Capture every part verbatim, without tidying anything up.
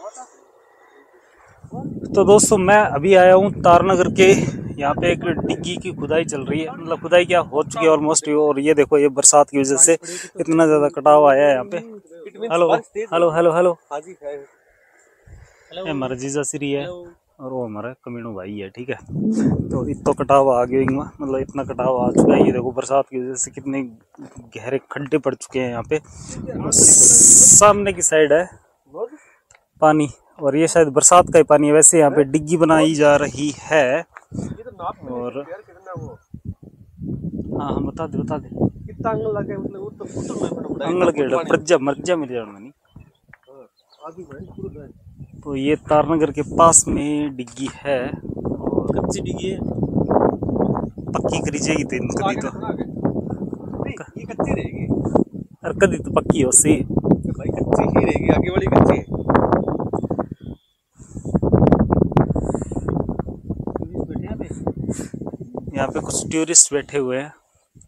तो दोस्तों मैं अभी आया हूँ तारनगर के, यहाँ पे एक डिग्गी की खुदाई चल रही है, मतलब खुदाई क्या हो चुकी है ऑलमोस्ट। और ये देखो, ये बरसात की वजह से इतना ज्यादा कटाव आया है यहाँ पे। हेलो हेलो हेलो हेलो, ये हमारा जीजा श्री है और वो हमारा कमीनू भाई है, ठीक है। तो इतना कटाव आ गया, मतलब इतना कटाव आ चुका है। ये देखो बरसात की वजह से कितने गहरे खड्डे पड़ चुके हैं यहाँ पे। सामने की साइड है पानी, और ये शायद बरसात का ही पानी है। वैसे यहाँ पे डिग्गी बनाई जा रही है। और हाँ हाँ बता दे बता दे कितना अंगल लगे, मतलब अंगल के प्रज्ञा मर्जा मिल जाना। तो ये तारनगर के पास में डिग्गी है, और कच्ची डिग्गी है, पक्की करी जाएगी तीन कदी तो ये कच्ची रहेगी, अरे कदी तो पक्की है उससे भाई, कच्ची ही रहेगी, आगे वाली कच्ची है। यहाँ पे कुछ टूरिस्ट बैठे हुए हैं।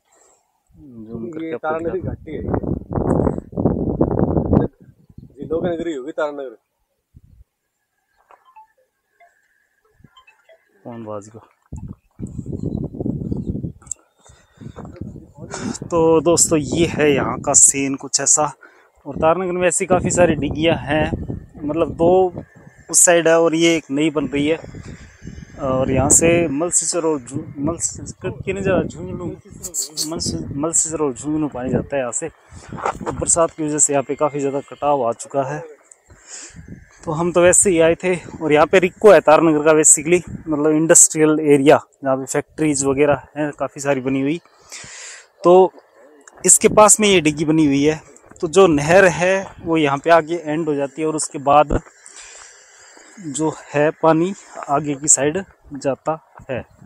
ये तारनगर घाटी है, जिलों की नगरी होगी तारनगर। कौन बाज को तो दोस्तों ये है यहाँ का सीन कुछ ऐसा। और तारनगर में ऐसी काफ़ी सारी डिग्गियाँ हैं, मतलब दो उस साइड है और ये एक नई बन रही है। और यहाँ से मलसीसर और झुंझुनू मलसीसर और झुंझुनू पानी जाता है यहाँ से। बरसात की वजह से यहाँ पे काफ़ी ज़्यादा कटाव आ चुका है। तो हम तो वैसे ही आए थे, और यहाँ पे रिक्को है तारनगर का बेसिकली, मतलब इंडस्ट्रियल एरिया जहाँ पे फैक्ट्रीज वगैरह हैं काफ़ी सारी बनी हुई। तो इसके पास में ये डिग्गी बनी हुई है। तो जो नहर है वो यहाँ पे आगे एंड हो जाती है, और उसके बाद जो है पानी आगे की साइड जाता है।